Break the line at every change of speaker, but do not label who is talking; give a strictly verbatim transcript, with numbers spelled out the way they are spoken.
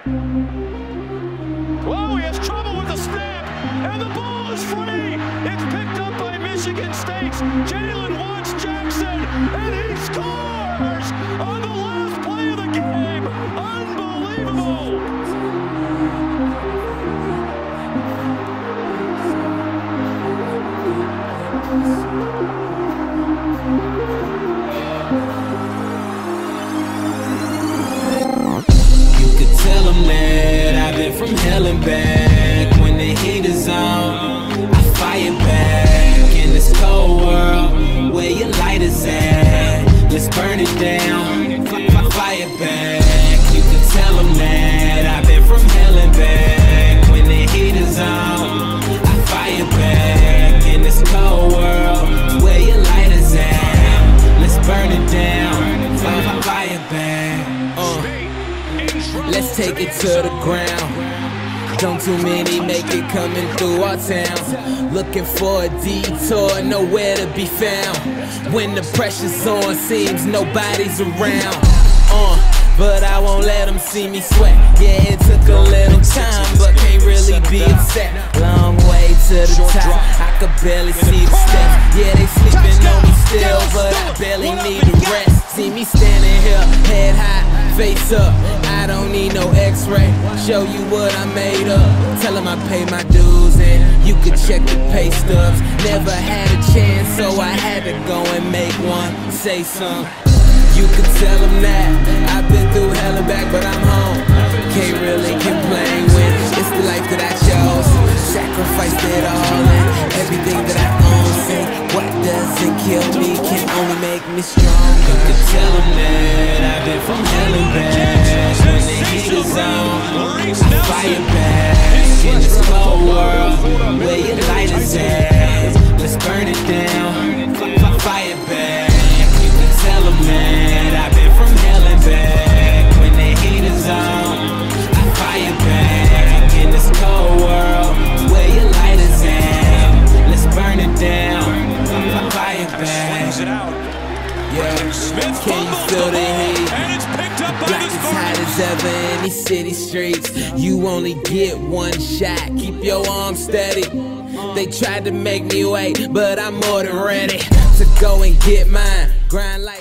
Oh, he has trouble with the snap, and the ball is free. It's picked up by Michigan State's Jalen Watts Jackson, and he scores on the last play of the game. Unbelievable.
Tell them that I've been from hell and back. When the heat is on, I fire back. In this cold world, where your light is at, let's burn it down, fire back. You can tell them that I've been from hell and back. When the heat is on, I fire back. In this cold world, where your light is at, let's burn it down, fire back. uh. Let's take it to the ground. Don't too many make it coming through our town. Looking for a detour, nowhere to be found. When the pressure's on, seems nobody's around. Uh, but I won't let them see me sweat. Yeah, it took a little time, but can't really be upset. Long way to the top, I could barely see the steps. Yeah, they sleeping on me still, but I barely need a rest. See me standing here, head high, face up. I don't need no x-ray, show you what I made up. Tell them I pay my dues and you can check the pay stubs. Never had a chance, so I had to go and make one. Say something. You can tell them that I've been through hell and back, but I'm home. Can't really complain when it's the life that I chose. Sacrificed it all and everything that I own. Say what doesn't kill me can only make me strong. You can tell them that I've been from hell and back. When the heat is on, I fire back. In this cold world, where your light is at, let's burn it down, fire back. You can tell them that I've been from hell and back. When the heat is on, I fire back. In this cold world, where your light is at, let's burn it down, fire back. Yeah, can you feel the heat? Black as hot as ever in these city streets. You only get one shot, keep your arms steady. They tried to make me wait, but I'm more than ready to go and get mine. Grind like